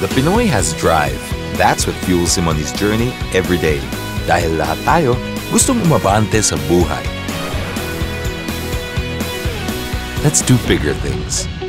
The Pinoy has drive. That's what fuels him on his journey every day. Dahil lahat tayo gustong umabante sa buhay. Let's do bigger things.